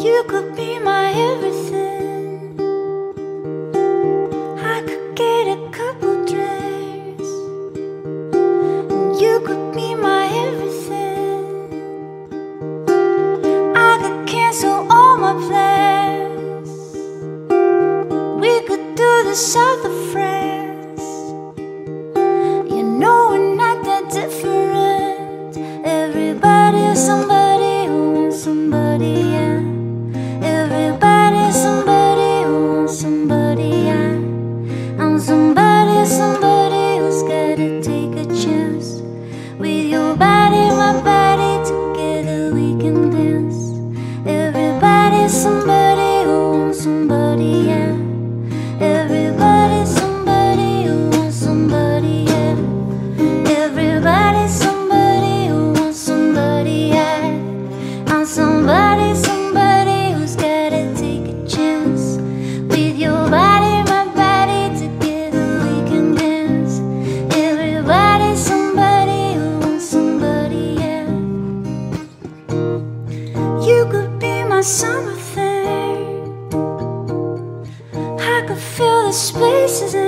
You could be my everything. I could get a couple drinks, and you could be my everything. I could cancel all my plans. We could do the south of France. You know we're not that different. Everybody's somebody who wants somebody, yeah. Everybody's somebody who wants somebody, yeah. I'm somebody, somebody who's gotta take a chance. With your body, my body, together we can dance. Everybody's somebody who wants somebody, yeah. Everybody's somebody who wants somebody, yeah. Everybody's somebody who wants somebody, yeah. I'm somebody, somebody who's gotta take a chance. With your body, my body, together we can dance. Everybody's somebody who wants somebody, yeah. You could be my summer thing. I could fill the spaces